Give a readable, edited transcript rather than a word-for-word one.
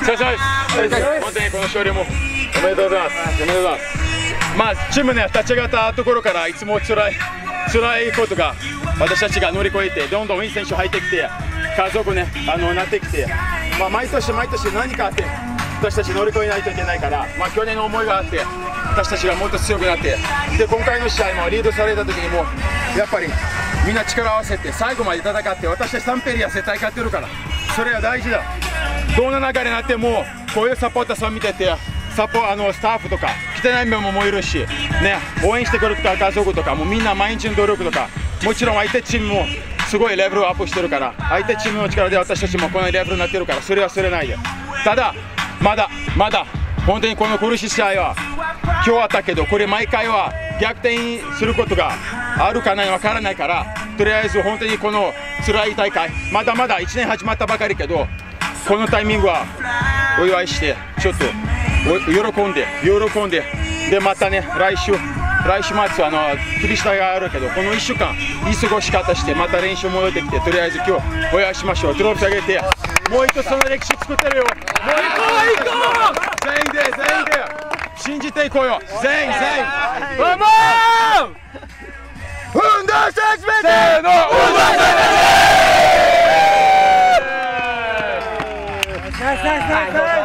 れ様です。本当にこの勝利もおめでとうございます。おめでとうございます。まあチームね、立ち上がったところからいつも辛いことが私たちが乗り越えて、どんどんいい選手入ってきて、家族ねなってきて、まあ毎年何かあって私たち乗り越えないといけないから、まあ去年の思いがあって私たちがもっと強くなって、で今回の試合もリードされた時にもやっぱりみんな力を合わせて最後まで戦って、私たちサンペリア絶対勝ってるから、それは大事だ。どんな流れになってもこういうサポーターさん見てて、スタッフとか来てないメンバーもいるし、ね、応援してくれる家族とかもみんな毎日の努力とか、もちろん相手チームもすごいレベルをアップしてるから、相手チームの力で私たちもこのレベルになってるから、それは忘れないで。ただまだ本当にこの苦しい試合は今日あったけど、これ毎回は逆転することがあるかないわからないから、とりあえず本当にこの辛い大会、まだまだ1年始まったばかりけど、このタイミングはお祝いしてちょっと喜んで、でまたね来週末クリスタがあるけど、この1週間いい過ごし方して、また練習戻ってきて、とりあえず今日お祝いしましょう。トロフィーあげて、もう一つその歴史作ってるよ。もう行こう全員で信じていこうよ。全員ワンモー運動して始めて、せーの、運動して始めて。